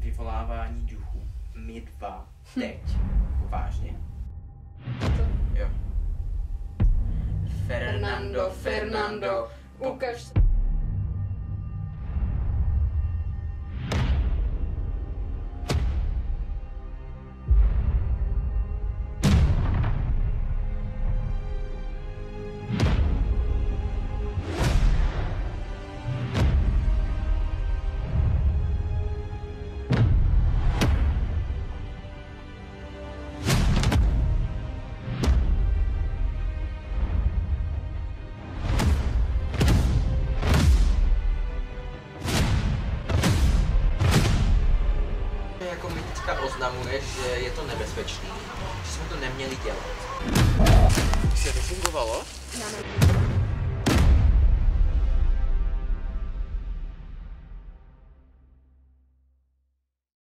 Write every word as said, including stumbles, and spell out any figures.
vyvolávání duchů. My dva. Teď. Vážně? To. Jo. Fernando, Fernando, ukaž se. Jako mi teďka oznamuješ, že je to nebezpečný, že jsme to neměli dělat. Už se to fungovalo? Ano.